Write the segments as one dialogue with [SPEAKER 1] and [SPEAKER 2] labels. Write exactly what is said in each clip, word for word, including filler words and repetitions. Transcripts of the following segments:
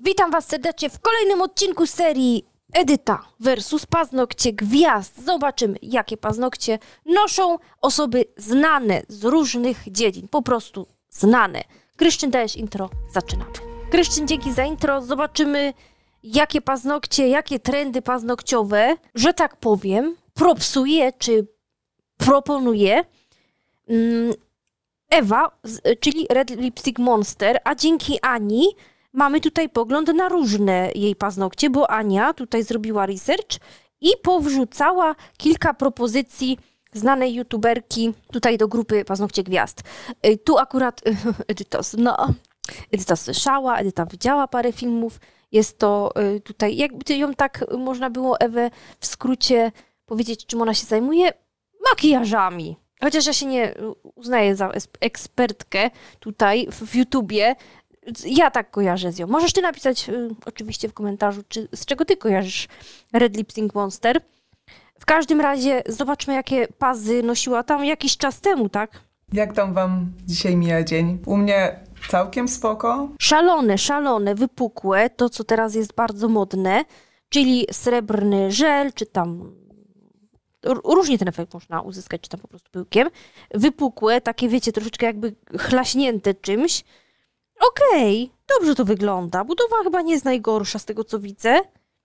[SPEAKER 1] Witam Was serdecznie w kolejnym odcinku serii Edyta versus paznokcie gwiazd. Zobaczymy, jakie paznokcie noszą osoby znane z różnych dziedzin. Po prostu znane. Kryszczyn, dajesz intro? Zaczynamy. Kryszczyn, dzięki za intro. Zobaczymy, jakie paznokcie, jakie trendy paznokciowe, że tak powiem, propsuje czy proponuje mm, Ewa, czyli Red Lipstick Monster, a dzięki Ani mamy tutaj pogląd na różne jej paznokcie, bo Ania tutaj zrobiła research i powrzucała kilka propozycji znanej youtuberki tutaj do grupy Paznokcie Gwiazd. Tu akurat Edyta, no, Edyta słyszała, Edyta widziała parę filmów. Jest to tutaj, jakby ją tak można było Ewę w skrócie powiedzieć, czym ona się zajmuje? Makijażami. Chociaż ja się nie uznaję za ekspertkę tutaj w YouTubie, ja tak kojarzę z nią. Możesz ty napisać y, oczywiście w komentarzu, czy, z czego ty kojarzysz Red Lipstick Monster. W każdym razie zobaczmy, jakie pazy nosiła tam jakiś czas temu, tak?
[SPEAKER 2] Jak tam wam dzisiaj mija dzień? U mnie całkiem spoko.
[SPEAKER 1] Szalone, szalone, wypukłe, to co teraz jest bardzo modne, czyli srebrny żel, czy tam różnie ten efekt można uzyskać, czy tam po prostu pyłkiem. Wypukłe, takie wiecie, troszeczkę jakby chlaśnięte czymś. Okej, okay, dobrze to wygląda. Budowa chyba nie jest najgorsza z tego, co widzę.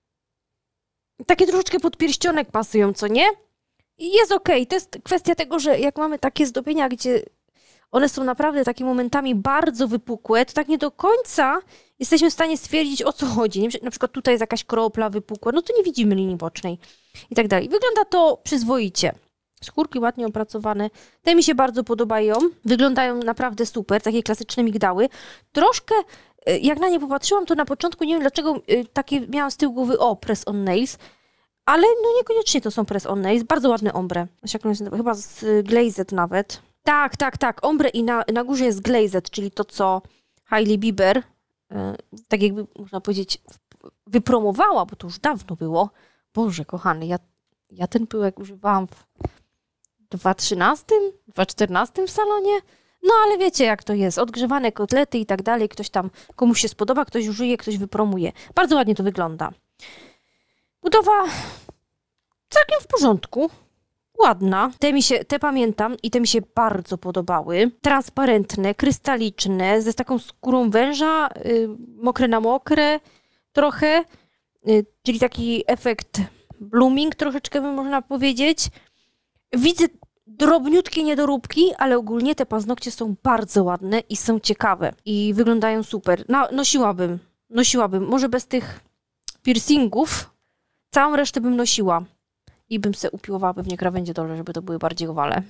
[SPEAKER 1] Takie troszeczkę podpierścionek pasują, co nie? I jest okej. Okay. To jest kwestia tego, że jak mamy takie zdobienia, gdzie one są naprawdę takimi momentami bardzo wypukłe, to tak nie do końca jesteśmy w stanie stwierdzić, o co chodzi. Na przykład tutaj jest jakaś kropla wypukła, no to nie widzimy linii bocznej i tak dalej. Wygląda to przyzwoicie. Skórki ładnie opracowane. Te mi się bardzo podobają. Wyglądają naprawdę super. Takie klasyczne migdały. Troszkę, jak na nie popatrzyłam, to na początku nie wiem dlaczego takie miałam z tyłu głowy, o, press on nails. Ale no niekoniecznie to są press on nails. Bardzo ładne ombre. Chyba z glazed nawet. Tak, tak, tak. Ombre i na, na górze jest glazed, czyli to, co Hailey Bieber, tak jakby można powiedzieć, wypromowała, bo to już dawno było. Boże, kochany, ja, ja ten pyłek używałam w dwa tysiące trzynastym, dwa tysiące czternastym w salonie. No ale wiecie jak to jest, odgrzewane kotlety i tak dalej, ktoś tam, komuś się spodoba, ktoś użyje, ktoś wypromuje. Bardzo ładnie to wygląda. Budowa całkiem w porządku, ładna. Te mi się, te pamiętam i te mi się bardzo podobały. Transparentne, krystaliczne, ze taką skórą węża, yy, mokre na mokre trochę, yy, czyli taki efekt blooming troszeczkę by można powiedzieć. Widzę drobniutkie niedoróbki, ale ogólnie te paznokcie są bardzo ładne i są ciekawe. I wyglądają super. No, nosiłabym, nosiłabym. Może bez tych piercingów. Całą resztę bym nosiła. I bym se upiłowała pewnie krawędzie dole, żeby to były bardziej owale.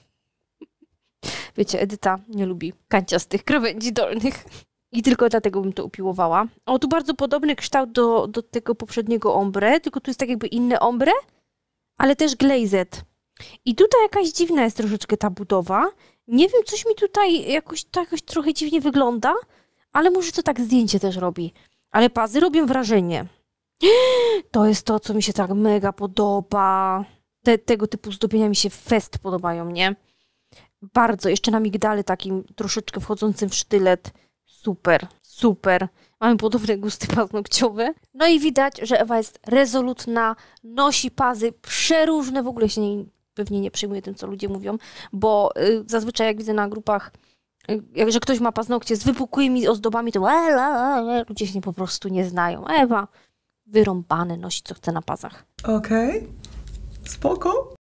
[SPEAKER 1] Wiecie, Edyta nie lubi kanciastych krawędzi dolnych. I tylko dlatego bym to upiłowała. O, tu bardzo podobny kształt do, do tego poprzedniego ombre, tylko tu jest tak jakby inne ombre, ale też glazed. I tutaj jakaś dziwna jest troszeczkę ta budowa. Nie wiem, coś mi tutaj jakoś, to jakoś trochę dziwnie wygląda, ale może to tak zdjęcie też robi. Ale pazy robią wrażenie. To jest to, co mi się tak mega podoba. Te, tego typu zdobienia mi się fest podobają, nie? Bardzo. Jeszcze na migdale takim troszeczkę wchodzącym w sztylet. Super, super. Mamy podobne gusty paznokciowe. No i widać, że Ewa jest rezolutna, nosi pazy przeróżne. W ogóle się nie, pewnie nie przejmuje tym, co ludzie mówią, bo y, zazwyczaj jak widzę na grupach, y, jak, że ktoś ma paznokcie z wypukłymi ozdobami, to e, e, e, ludzie się nie, po prostu nie znają. Ewa wyrąbane, nosi co chce na pazach.
[SPEAKER 2] Okej, okay. Spoko.